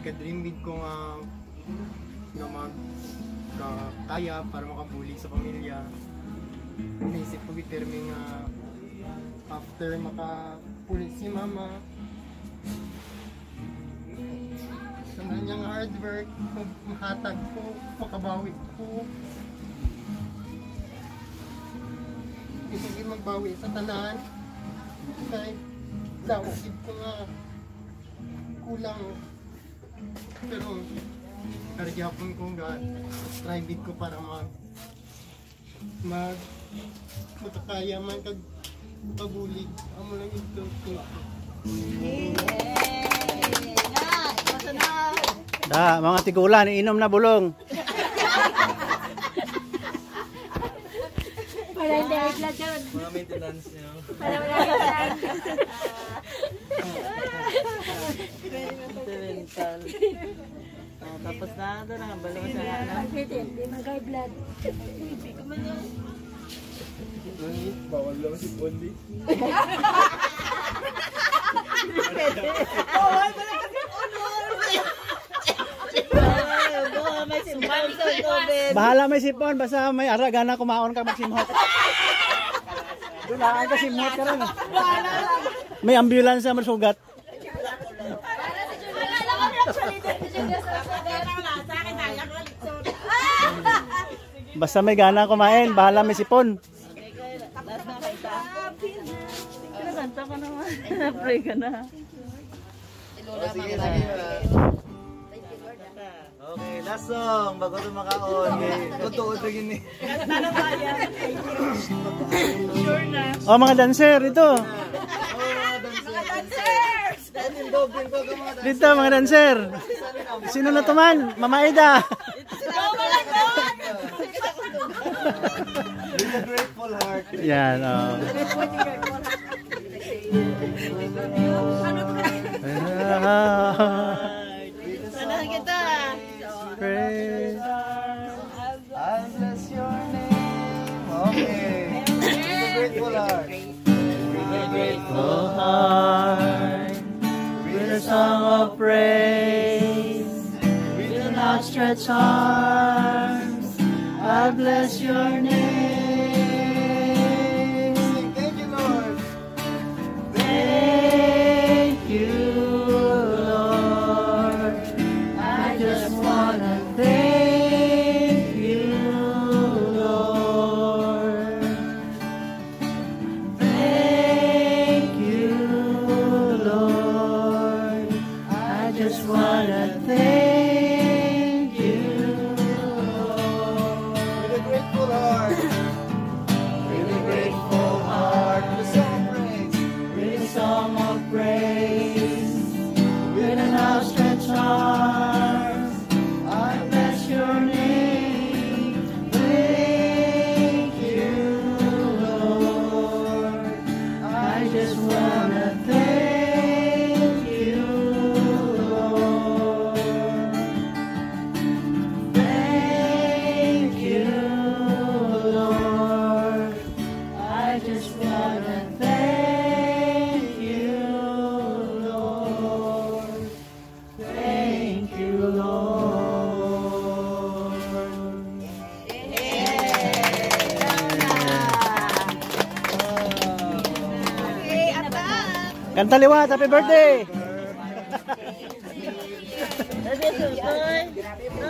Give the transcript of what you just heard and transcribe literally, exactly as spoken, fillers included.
ka-dream big ko nga na mag ka, kaya para makabuli sa pamilya. Naisip ko gitermi nga after makapuli si mama sa kanyang hard work, mahatag ko, makabawi ko. Hindi magbawi sa tanan kahit daukid ko nga kulang, pero naryapon ko nga try big ko para mag mag matakaya man kag pagulig amo lang ito ko. Da, mga tigulan, inom na bulong. Para hindi agla dyan. Mga maintenance niyo. Para wala ka dyan. Sentimental. Oh, tapos na doon ang balo sa ano. Hindi mag-high blood. Hindi ko man yun. Bawal lang si Bondi. Bawal pala kasi may sipon sa tubig. Bahala may sipon, basta may aragana kumaon ka magsimhot. Dulaan ka simhot ka rin. May ambulance na masugat. Basta may gana kumain, bahala may sipon. Kanta ka naman. Na-pray ka na. Sige, sige. Okay, last song bago ito makaon. Totoo ito gini. Sure na. Oh, mga dancer ito. Mga dancers! Dito mga dancer. Sino na tuman? Mama Ida. With a grateful heart. Yan, oh. Sanahan kita. Praise. I bless your name. Okay. With a grateful heart. With a grateful Heart, with a song of praise, with an outstretched arms, I bless your name. Thank you, Lord. Thank you, Lord. I just wanna thank you, Lord. Thank you, Lord. I just wanna thank you, Lord. With a grateful heart. With a grateful heart. With a song of praise. With a song of praise, with an outstretched arms, I bless your name. Thank you, Lord. I just wanna thank you, Lord. Thank you, Lord. I just wanna thank you, Lord. Thank you, Lord. Kanta liwat, happy birthday! Happy birthday.